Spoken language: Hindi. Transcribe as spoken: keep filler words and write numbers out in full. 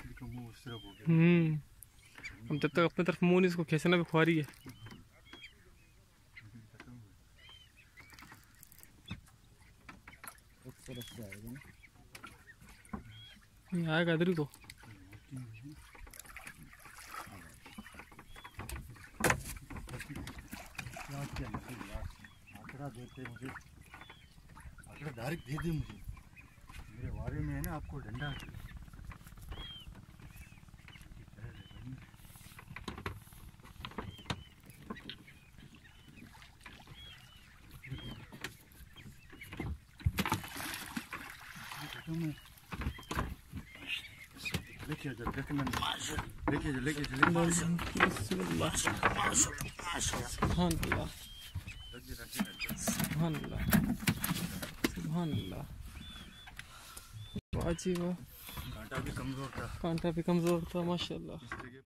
हम्म हम जब तक अपनी तरफ मुंह नहीं इसको खींचना भी खुआरी है। नहीं आएगा इधर ही को। आंकड़ा देते मुझे, आंकड़ा डायरेक्ट दे दे मुझे, मेरे वारे में है ना आपको डंडा। लेके जा लेके जा लेके जा लेके जा सुभान अल्लाह सुभान अल्लाह सुभान अल्लाह। वाह जी वाह, कांटा भी कमजोर था, कांटा भी कमजोर था माशाल्लाह।